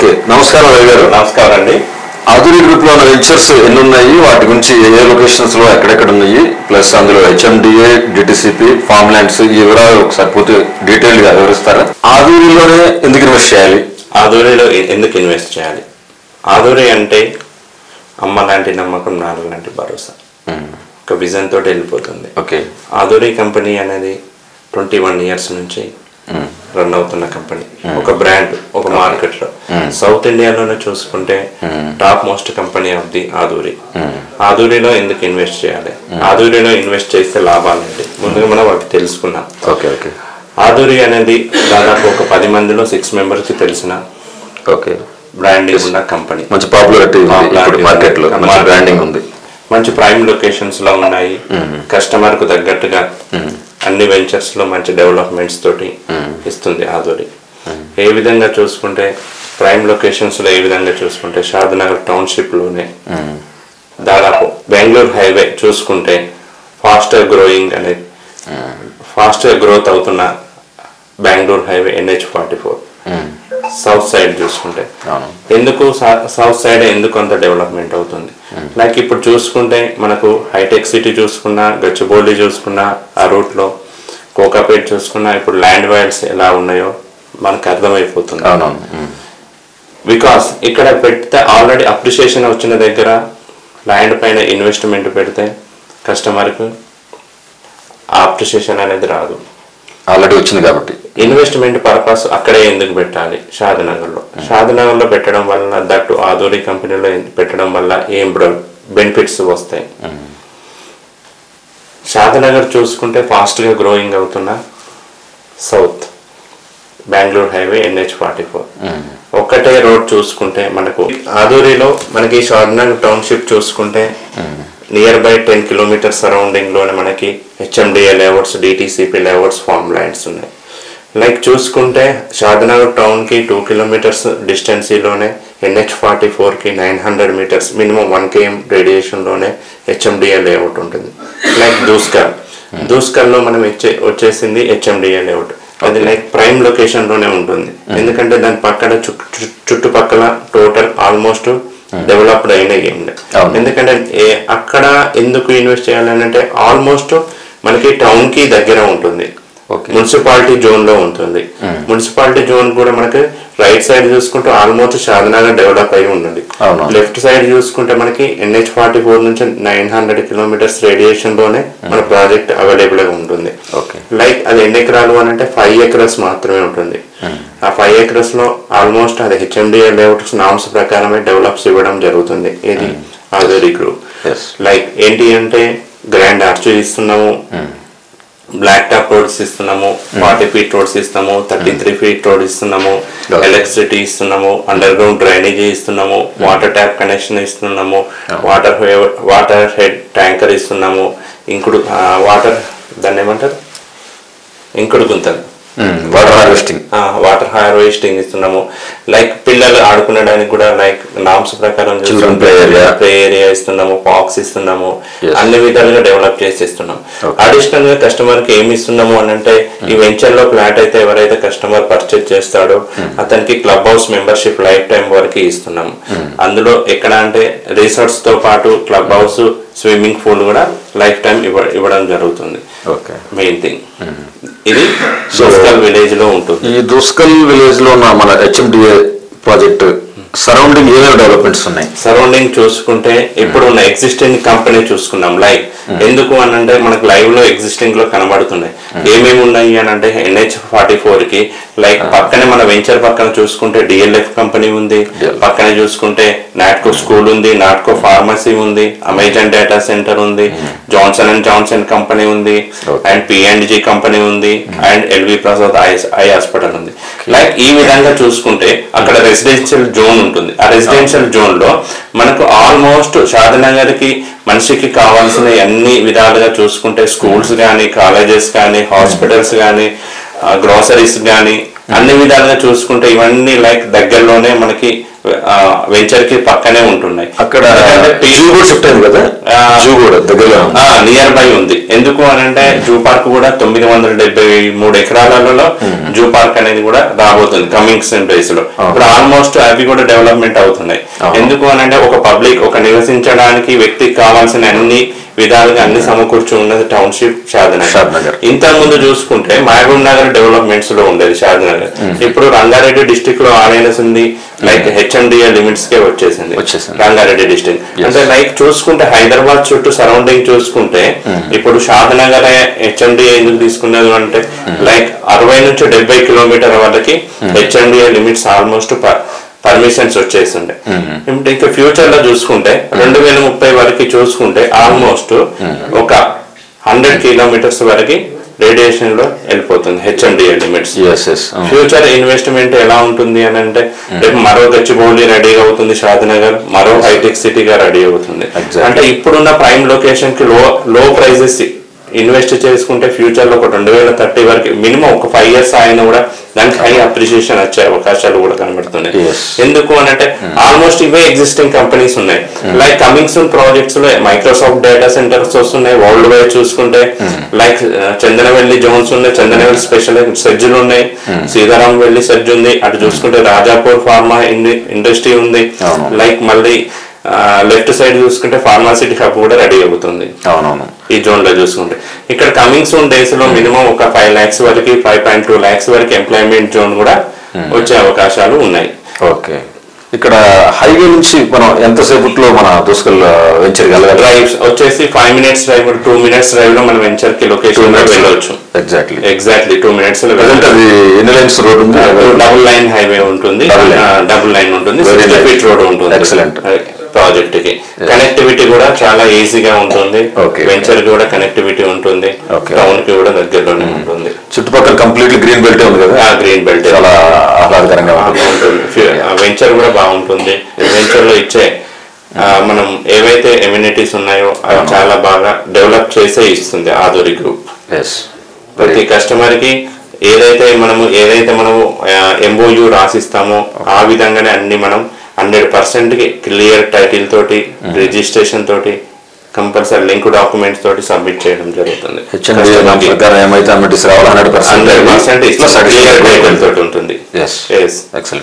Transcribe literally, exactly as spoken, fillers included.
Okay, నమస్కారం రవి గారు. నమస్కారం అండి. ఆధురి గ్రూప్ లో ఉన్న వెంచర్స్ ఎన్ని ఉన్నాయి, వాటి గురించి ఏ లొకేషన్స్ లో ఎక్కడెక్కడ ఉన్నాయి, ప్లస్ అందులో హెచ్ఎండిఏ, డిటిసిపి, ఫార్మ్ ల్యాండ్స్, ఈ వివరాలు ఒకసారి పూర్తి డీటెయిల్ గా వివరిస్తారా? ఆధురిలోనే ఎందుకు ఇన్వెస్ట్ చేయాలి? ఆధురిలో ఎందుకు ఇన్వెస్ట్ చేయాలి? ఆధురి అంటే అమ్మ లాంటి నమ్మకం, నాలుగు లాంటి భరోసా, ఒక విజన్ తోటి వెళ్ళిపోతుంది. ఓకే. ఆధురి కంపెనీ అనేది ట్వంటీ వన్ ఇయర్స్ నుంచి రన్ అవుతున్న కంపెనీ, ఒక బ్రాండ్, ఒక మార్కెట్ లో. సౌత్ ఇండియాలోనే చూసుకుంటే top most company of the Aadhuri. ఆధురిలో ఎందుకు ఇన్వెస్ట్ చేయాలి, ఆధురిలో ఇన్వెస్ట్ చేస్తే లాభాలు ఏంటి, ముందుగా మనం వాటికి తెలుసుకున్నాం. Okay okay. ఆధురి అనేది దాదాపు ఒక పది మందిలో సిక్స్ మెంబర్స్ కి తెలిసిన ఓకే బ్రాండింగ్ ఉన్న కంపెనీ. మంచి పాపులారిటీ మార్కెట్ లో, బ్రాండింగ్ ఉంది, మంచి ప్రైమ్ లొకేషన్స్ లో ఉన్నాయి. కస్టమర్ కు తగ్గట్టుగా అన్ని వెంచర్స్ లో మంచి డెవలప్మెంట్స్ తోటి ఇస్తుంది ఆధురి. ఏ విధంగా చూసుకుంటే ప్రైమ్ లొకేషన్స్ లో ఏ విధంగా చూసుకుంటే షాద్నగర్ టౌన్షిప్ లోనే దాదాపు బెంగళూరు హైవే చూసుకుంటే ఫాస్టర్ గ్రోయింగ్ అనేది ఫాస్టర్ గ్రోత్ అవుతున్న Bengaluru highway NH forty four south side చూసుకుంటే ఎందుకు సౌత్ సైడ్ ఎందుకు అంత డెవలప్మెంట్ అవుతుంది. లైక్ ఇప్పుడు చూసుకుంటే మనకు హైటెక్ సిటీ చూసుకున్నా, గచ్చిబౌలి చూసుకున్నా, ఆ రూట్ లో కోకాపేట్ చూసుకున్నా, ఇప్పుడు ల్యాండ్ వాల్యూస్ ఎలా ఉన్నాయో మనకు అర్థమైపోతుంది. బికాస్ ఇక్కడ పెడితే ఆల్రెడీ అప్రిషియేషన్ వచ్చిన దగ్గర ల్యాండ్ పైన ఇన్వెస్ట్మెంట్ పెడితే కస్టమర్కు ఆ అప్రిషియేషన్ అనేది రాదు, ఆల్రెడీ వచ్చింది కాబట్టి. ఇన్వెస్ట్మెంట్ పర్పస్ అక్కడే ఎందుకు పెట్టాలి? షాద్నగర్లో షాద్నగర్లో పెట్టడం వల్ల, దట్టు ఆధురి కంపెనీలో పెట్టడం వల్ల ఏం బెనిఫిట్స్ వస్తాయి? షాద్నగర్ చూసుకుంటే ఫాస్ట్గా గ్రోయింగ్ అవుతున్న south Bengaluru highway NH forty four ఒక్కటే రోడ్ చూసుకుంటే మనకు ఆధురిలో మనకి షాద్నగర్ టౌన్షిప్ చూసుకుంటే nearby ten kilometres surrounding లోనే మనకి HMDA layouts, DTCP layouts, farm lands ఉన్నాయి. లైక్ చూసుకుంటే షాద్నగర్ టౌన్ కి టూ కిలోమీటర్స్ డిస్టెన్సీలోనే ఎన్హెచ్ ఫార్టీ ఫోర్ కి nine hundred metres minimum one KM radiation లోనే హెచ్ఎండిఏ లేఅవుట్ ఉంటుంది. లైక్ దూస్కల్ దూస్కల్ లో మనం వచ్చేసింది హెచ్ఎండిఏ లేఅవుట్. అది లైక్ ప్రైమ్ లొకేషన్ లోనే ఉంటుంది, ఎందుకంటే దాని పక్కన చుట్టుపక్కల టోటల్ ఆల్మోస్ట్ డెవలప్డ్ అయిన గేమ్. ఎందుకంటే అక్కడ ఎందుకు ఇన్వెస్ట్ చేయాలని అంటే ఆల్మోస్ట్ మనకి టౌన్ కి దగ్గర ఉంటుంది, మున్సిపాలిటీ జోన్ లో ఉంటుంది. మున్సిపాలిటీ జోన్ కూడా మనకి రైట్ సైడ్ చూసుకుంటే ఆల్మోస్ట్ షాద్నగర్ డెవలప్ అయి ఉన్నది. లెఫ్ట్ సైడ్ చూసుకుంటే మనకి ఎన్హెచ్ ఫార్టీ ఫోర్ నుంచి నైన్ హండ్రెడ్ కిలోమీటర్స్ రేడియేషన్ లోనే మన ప్రాజెక్ట్ అవైలబుల్ గా ఉంటుంది. లైక్ అది ఎన్ని ఎకరాలు అని అంటే ఫైవ్ ఎకరస్ మాత్రమే ఉంటుంది. ఆ ఫైవ్ ఎకరస్ లో ఆల్మోస్ట్ అది హెచ్ఎండిఏ లేఅవుట్స్ నామ్స్ ప్రకారమే డెవలప్స్ ఇవ్వడం జరుగుతుంది. ఇది ఆధురి గ్రూప్. లైక్ ఏంటి అంటే గ్రాండ్ ఆర్చ్ ఇస్తున్నాము, బ్లాక్ టాప్ రోడ్స్ ఇస్తున్నాము, ఫార్టీ ఫీట్ రోడ్స్ ఇస్తున్నాము, థర్టీ త్రీ ఫీట్ రోడ్ ఇస్తున్నాము, ఎలక్ట్రిసిటీ ఇస్తున్నాము, అండర్ గ్రౌండ్ డ్రైనేజీ ఇస్తున్నాము, వాటర్ ట్యాప్ కనెక్షన్ ఇస్తున్నాము, వాటర్ వాటర్ హెడ్ ట్యాంకర్ ఇస్తున్నాము, ఇంకుడు వాటర్ దాన్ని ఏమంటారు ఇంకుడు గుంతలు, వాటర్ హార్వెస్టింగ్ వాటర్ హార్వెస్టింగ్ ఇస్తున్నాము. లైక్ పిల్లలు ఆడుకునడానికి కూడా లైక్ నామ్స్ ప్రకారం ప్లే ఏరియా ఇస్తున్నాము, పార్క్స్ ఇస్తున్నాము, అన్ని విధాలుగా డెవలప్ చేసి ఇస్తున్నాం. అడిషనల్ గా కస్టమర్ కి ఏమి ఇస్తున్నాము అని అంటే ఈ వెంచర్ లో ఫ్లాట్ అయితే ఎవరైతే కస్టమర్ పర్చేజ్ చేస్తాడో అతనికి club house membership life time వరకు ఇస్తున్నాము. అందులో ఎక్కడ అంటే రిసార్ట్స్ తో పాటు క్లబ్ హౌస్, స్విమ్మింగ్ పూల్ కూడా లైఫ్ టైం ఇవ్వడం జరుగుతుంది. మెయిన్ థింగ్ ఇది దూస్కల్ విలేజ్ లో ఉంటుంది. ఈ దూస్కల్ విలేజ్ లో ఉన్న మన హెచ్ఎండిఏ ప్రాజెక్ట్ సరౌండింగ్ ఏమేమి డెవలప్మెంట్స్ ఉన్నాయి? సరౌండింగ్ చూసుకుంటే ఇప్పుడు ఉన్న ఎగ్జిస్టింగ్ కంపెనీ చూసుకున్నాం. లైక్ ఎందుకు అని అంటే మనకు లైవ్ లో ఎగ్జిస్టింగ్ లో కనబడుతున్నాయి ఏమేమి ఉన్నాయి అని అంటే ఎన్హెచ్ ఫార్టీ ఫోర్ కి లైక్ పక్కనే మన వెంచర్ పక్కన చూసుకుంటే డిఎల్ఎఫ్ కంపెనీ ఉంది, పక్కనే చూసుకుంటే నాట్కో స్కూల్ ఉంది, నాట్కో ఫార్మసీ ఉంది, అమెజాన్ డేటా సెంటర్ ఉంది, జాన్సన్ అండ్ జాన్సన్ కంపెనీ ఉంది, and P and G company ఉంది, and LV Prasad eye eye hospital ఉంది. లైక్ ఈ విధంగా చూసుకుంటే అక్కడ రెసిడెన్షియల్ జోన్ ఉంటుంది. ఆ రెసిడెన్షియల్ జోన్ లో మనకు ఆల్మోస్ట్ షాద్నగర్ కి మనిషికి కావాల్సిన అన్ని విధాలుగా చూసుకుంటే స్కూల్స్ కానీ, కాలేజెస్ కానీ, హాస్పిటల్స్ కానీ, గ్రోసరీస్ కానీ అన్ని విధాలుగా చూసుకుంటే ఇవన్నీ లైక్ దగ్గరలోనే మనకి వెంచర్ కి పక్కనే ఉంటున్నాయి. అక్కడ షిఫ్ట్ అయింది కదా, జూ కూడా దగ్గరలో నియర్ బై ఉంది. ఎందుకు అని అంటే జూ పార్క్ కూడా తొమ్మిది వందల డెబ్బై మూడు ఎకరాలలో జూ పార్క్ అనేది కూడా రాబోతుంది కమింగ్ సన్ డేస్ లో. ఇప్పుడు ఆల్మోస్ట్ అవి కూడా డెవలప్మెంట్ అవుతున్నాయి. ఎందుకు అని అంటే ఒక పబ్లిక్ ఒక నివసించడానికి వ్యక్తికి కావాల్సిన అన్ని విధాలుగా అన్ని సమకూర్చి ఉన్నది టౌన్షిప్ షాద్నగర్. ఇంతకు ముందు చూసుకుంటే మహబూబ్ నగర్ డెవలప్మెంట్స్ లో ఉండేది షాద్నగర్. ఇప్పుడు రంగారెడ్డి డిస్ట్రిక్ట్ లో ఆర్ఎన్ఎస్ ఉంది, లైక్ హెచ్ఎండిఏ లిమిట్స్ కే వచ్చేసింది రంగారెడ్డి డిస్ట్రిక్ట్. అంటే లైక్ చూసుకుంటే హైదరాబాద్ చుట్టూ సరౌండింగ్ చూసుకుంటే ఇప్పుడు షాద్నగర్ హెచ్ఎండిఏ ఎందుకు తీసుకున్నది అంటే లైక్ అరవై నుంచి డెబ్బై కిలోమీటర్ వాళ్ళకి హెచ్ఎండిఏ లిమిట్స్ ఆల్మోస్ట్ పర్మిషన్స్ వచ్చేసిండే. ఇంకా ఫ్యూచర్ లో చూసుకుంటే రెండు వేల ముప్పై వరకు చూసుకుంటే ఆల్మోస్ట్ ఒక హండ్రెడ్ కిలోమీటర్స్ వరకు రేడియేషన్ లో వెళ్ళిపోతుంది హెచ్ఎండిఏ లిమిట్స్. ఫ్యూచర్ ఇన్వెస్ట్మెంట్ ఎలా ఉంటుంది అని అంటే రేపు మరో గచ్చిబౌలి రెడీ అవుతుంది, షాద్నగర్ మరో హైటెక్ సిటీగా రెడీ అవుతుంది. అంటే ఇప్పుడున్న ప్రైమ్ లొకేషన్ కి లో లో ప్రైజెస్ ఇన్వెస్ట్ చేసుకుంటే ఫ్యూచర్ లో ఒక రెండు వేల థర్టీ వరకు మినిమం ఒక ఫైవ్ ఇయర్స్ అయినా కూడా దానికి హై అప్రిషియేషన్ వచ్చే అవకాశాలు కూడా కనబడుతున్నాయి. ఎందుకు అని అంటే ఆల్మోస్ట్ ఇవే ఎగ్జిస్టింగ్ కంపెనీస్ ఉన్నాయి. లైక్ కమింగ్ సూన్ ప్రాజెక్ట్స్ లో మైక్రోసాఫ్ట్ డేటా సెంటర్స్ వస్తున్నాయి. వరల్డ్ వైడ్ చూసుకుంటే లైక్ చందనవెల్లి జోన్స్ ఉన్నాయి, చందనవెల్లి స్పెషల్ సెజ్లు ఉన్నాయి, సీతారాం వెల్లి సెజ్ ఉంది. అటు చూసుకుంటే రాజాపూర్ ఫార్మా ఇండస్ట్రీ ఉంది. లైక్ మళ్ళీ లెఫ్ట్ సైడ్ చూసుకుంటే ఫార్మాసిటీ హబ్ కూడా రెడీ అవుతుంది ఈ జోన్ లో చూసుకుంటే. ఇక్కడ కమింగ్ సూన్ డేస్ లో మినిమం ఒక ఫైవ్ లాక్స్ వరకు ఫైవ్ పాయింట్ టూ లాక్స్ వరకు ఎంప్లాయ్మెంట్ జోన్ కూడా వచ్చే అవకాశాలు ఉన్నాయి. ఓకే, ఇక్కడ హైవే నుంచి మనం ఎంతసేపట్లో మన దోసుకల్ వెంచర్ డ్రైవ్ వచ్చేసి five minutes drive two minutes drive లో మనం వెంచర్ కి లొకేషన్ వెళ్ళవచ్చు. ఎగ్జాక్ట్లీ ఎగ్జాక్ట్లీ టూ మినిట్స్ లో. అది ఎన్ని లైన్స్ రోడ్ ఉంది? డబుల్ లైన్ హైవే ఉంటుంది, డబుల్ లైన్ ఉంటుంది, ఫీట్ రోడ్ ఉంటుంది. ఎక్సలెంట్. ప్రాజెక్ట్ కి కనెక్టివిటీ కూడా చాలా ఈజీగా ఉంటుంది. వెంచర్ కి కూడా కనెక్టివిటీ ఉంటుంది, టౌన్ కి కూడా దగ్గరలోనే ఉంటుంది. చుట్టుపక్కల కంప్లీట్లీ గ్రీన్ బెల్ట్ ఉంది కదా, గ్రీన్ బెల్ట్ చాలా ఆహ్లాదకరంగా ఉంటుంది. వెంచర్ కూడా బాగుంటుంది. వెంచర్ లో ఇచ్చే మనం ఏవైతే ఎమ్యూనిటీస్ ఉన్నాయో అవి చాలా బాగా డెవలప్ చేసే ఇస్తుంది ఆధురి గ్రూప్. ప్రతి కస్టమర్ కి ఏదైతే మనము ఏదైతే మనము ఎంఓయూ రాసిస్తామో ఆ విధంగానే అన్ని మనం హండ్రెడ్ పర్సెంట్ కి క్లియర్ టైటిల్ తోటి రిజిస్ట్రేషన్ తోటి కంపల్సరీ లింక్ డాక్యుమెంట్స్ తోటి సబ్మిట్ చేయడం జరుగుతుంది. ఏమైతే హండ్రెడ్ పర్సెంట్ క్లియర్ టైటిల్ తోటి ఉంటుంది.